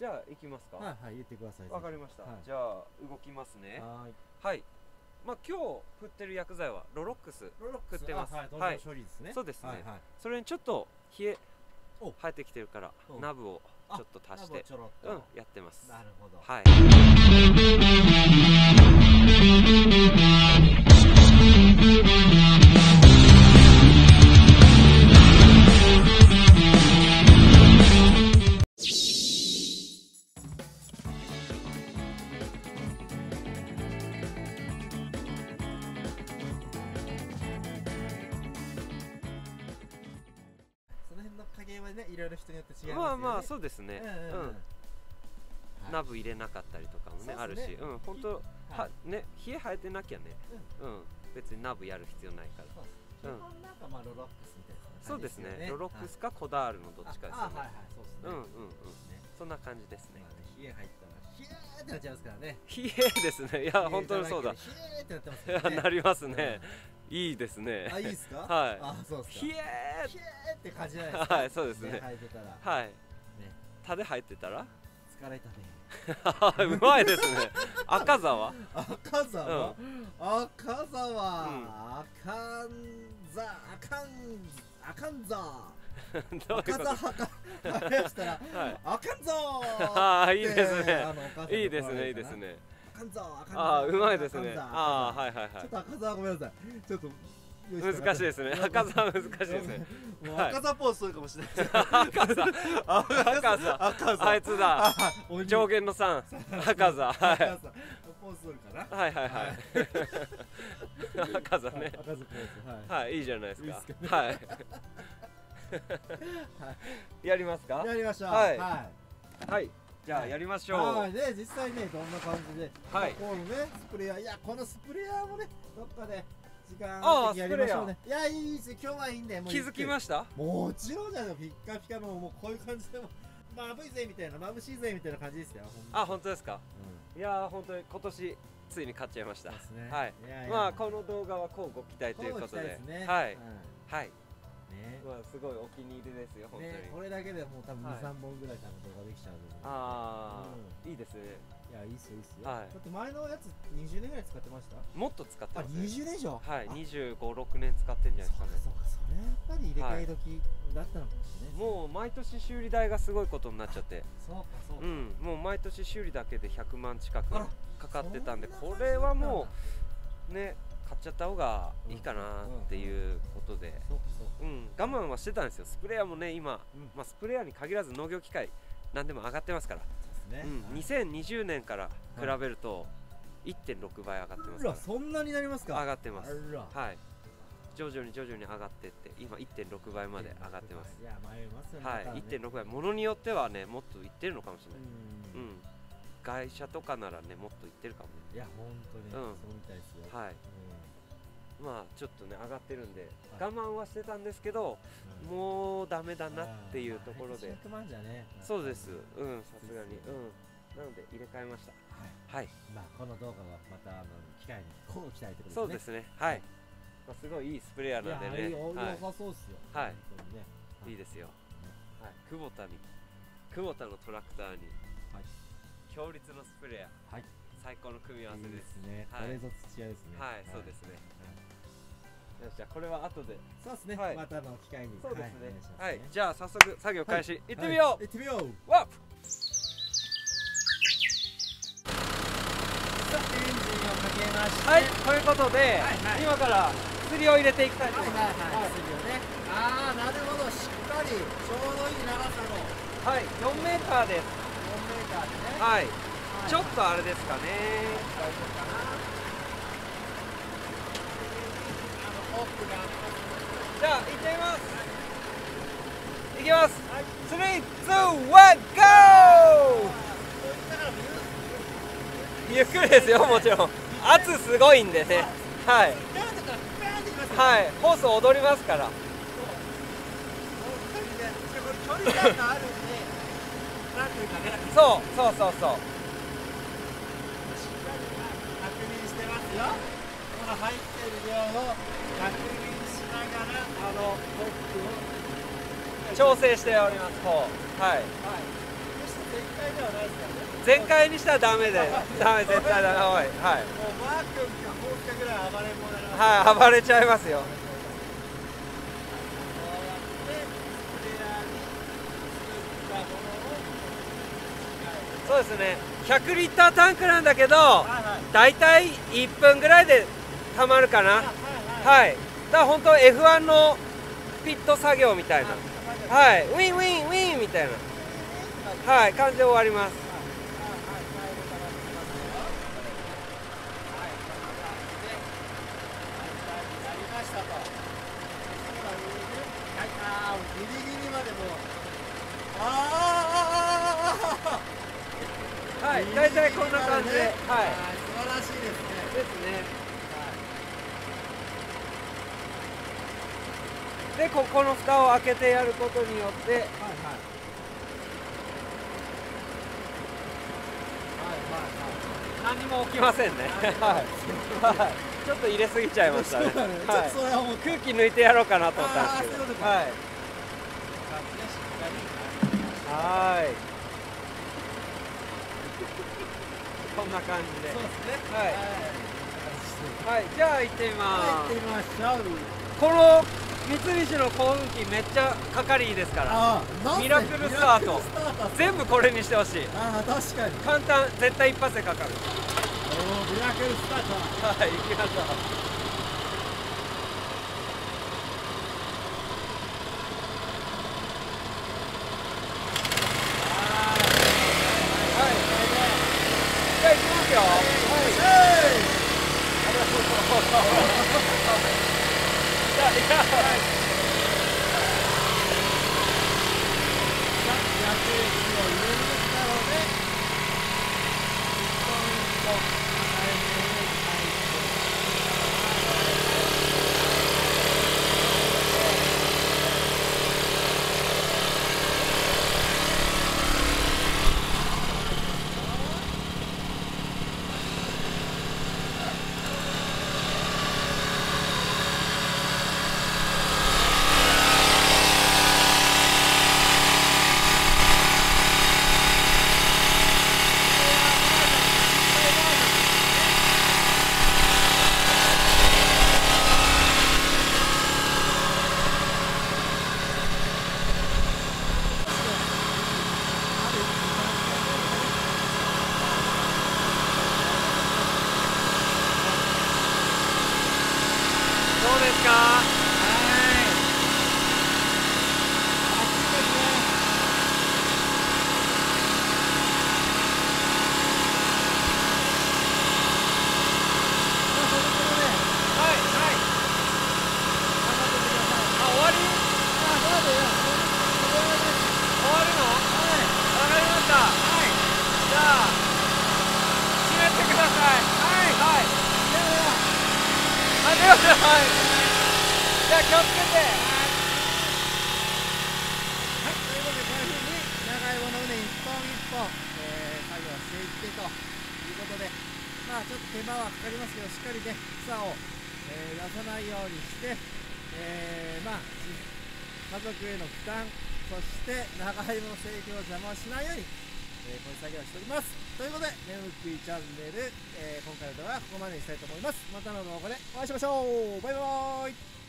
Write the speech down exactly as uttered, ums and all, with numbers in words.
じゃあ行きますか。 はいはい、言ってください。 わかりました。 はい、 じゃあ動きますね。 はい。 はい。まあ今日振ってる薬剤はロロックス振ってます。 はい、はい、処理ですね。 そうですね。 はいはい、 それにちょっと冷え生えてきてるからナブをちょっと足してうんやってます。 なるほど。 はい。 ね、いろいろ人によって違いますよね。 まあまあそうですね。 うん。 ナブ入れなかったりとかもねあるし、うん、本当はね、冷え生えてなきゃね、うん、別にナブやる必要ないから。 基本なんかまあロロックスみたいな。 そうですね。ロロックスかコダールのどっちかですよね。 はいはい、そうですね。うんうんうん。 そんな感じですね。 冷え入ったら冷えってなっちゃいますからね。 冷えですね。いや本当にそうだ。 冷えってなってますね。 なりますね。いいですね。 あ、いいですか。 はい。 あ、そうですか。 冷え冷えって感じじゃないですか。 はい、そうですね。 生えてたら。 はい。ね、タで入ってたら。 疲れたね。 うまいですね。赤沢。 赤沢。赤沢。赤んざ、赤ん、赤んざ。赤座はか、はしたら、あかんぞー。 ああ、いいですね。いいですね、いいですね。 あかんぞー、あかんぞー。 ああ、うまいですね。ああ、はいはいはい。 ちょっと赤座ごめんなさい。ちょっと。 難しいですね。赤座難しいですね。 もう赤座ポーズするかもしれない。 赤座。赤座。赤座。あいつだ。上限の三。赤座。はい。 ポーズするかな。 はいはいはい。赤座ね。 赤座ポーズ。 はい、いいじゃないですか。はい。やりますか。 やりましょう。 はい。はい。じゃあやりましょう。 はい。ね、実際ね、どんな感じで。はい。このね、スプレー、いや、このスプレーもね、どっかで。時間やりましょうね。いや、いいです。今日はいいんで。 気づきました。 もちろんじゃない。ピッカピカの、もうこういう感じでも。まぶいぜみたいな、まぶしいぜみたいな感じですよ。 あ、本当ですか。いや、本当に今年。ついに買っちゃいました。はい。まあこの動画はこうご期待ということで、はい。はい。ね、まあすごいお気に入りですよ本当に。 これだけでもう多分に、さんぼんぐらい多分動画できちゃうので。 ああ、いいですね。 いや、いいっすよいいっすよ。だって前のやつにじゅうねんぐらい使ってました？ もっと使ってます。 にじゅうねん以上。 はい、にじゅうご、ろくねん使ってんじゃないですかね。 そうか、それやっぱり入れ替え時だったのかもしれない。 もう毎年修理代がすごいことになっちゃって。 そうかそうか。 うん、もう毎年修理だけでひゃくまん近くかかってたんで、これはもうね。買っちゃった方がいいかなっていうことで、うん、我慢はしてたんですよ。スプレーヤーもね今、まあスプレーヤーに限らず農業機械何でも上がってますから、にせんにじゅうねんから比べると いってんろくばい上がってますから。 そんなになりますか？ 上がってます。はい。徐々に徐々に上がってって今 いってんろくばいまで上がってます。 いや迷いますよね。 はい、いってんろくばい。ものによってはねもっといってるのかもしれない。うん。会社とかならねもっといってるかもね。 いや本当にそうみたいですよ。 はい。まあちょっとね上がってるんで我慢はしてたんですけど、もうダメだなっていうところで。そうです。うん、さすがに。うん。なので入れ替えました。はい。 まあこの動画はまたあの機会にこう期待ということですね。 そうですね。はい。まあすごいいいスプレーヤーなんでね。 良さそうですよ。 はい。いいですよ。はい。久保田に久保田のトラクターに強烈のスプレーヤー。はい。最高の組み合わせですね。 これぞ土屋ですね。 はい、そうですね。よし、じゃあこれは後で。 そうですね。またの機会に。 そうですね。はい、じゃあ早速作業開始。行ってみよう。 行ってみよう。 ワップ。 さあ、エンジンをかけまして。 はい、ということで今から薬を入れていきたいと思います。 はい、薬をね。ああ、なるほど。しっかりちょうどいい長さの。 はい、よんメーターです。よんメーターでね。 はい。ちょっとあれですかね。 大丈夫かな。あの奥が。 じゃあ行ってみます。行きます。スリー、ツー、ワン、ゴー。ゆっくりですよもちろん。圧すごいんでね。はい。はい。ホース踊りますから。 距離感があるんで。なんていうかね。 そうそうそうそう。 この入ってる量を確認しながらあのコップを調整しております。こうはい。 はい。決して全開ではな全開にしたらダメでダメ絶対ダメ。はい、はい、 もうマー君が放ったぐらい暴れん坊だな。 はい、暴れちゃいますよ。そうですね、ひゃくリッタータンクなんだけど、だいたいいっぷんぐらいでたまるかな。はい、だから本当 エフワン のピット作業みたいな、はい、ウィンウィンウィンみたいな、はい、感じで終わります。 ギリギリまでもう、ああ、 はい、大体こんな感じで、はい、 素晴らしいですね。 ですね。で、ここの蓋を開けてやることによって、はいはい、何も起きませんね。はい。ちょっと入れすぎちゃいましたね。はい。空気抜いてやろうかなと思ったんですけど。はい。はい。こんな感じで。そうですね。はい。はい、じゃあ行ってみます。 行ってみましょう。 この三菱の幸運機めっちゃかかりいいですから。ミラクルスタート。全部これにしてほしい。 ああ、確かに。 簡単、絶対一発でかかる。 おお、ミラクルスタート。 はい、行きましょう。はい、じゃあ気をつけて。 はい、ということでこういうふうに長いものをね一本一本、えー、作業していってということで、まあちょっと手間はかかりますけど、しっかりね草を、えー、出さないようにして、えー、まあ家族への負担、そして長芋の成長を邪魔しないように、えー、こういう作業をしております。ということで、ねむくいチャンネル、えー、今回の動画はここまでにしたいと思います。またの動画でお会いしましょう。バイバーイ。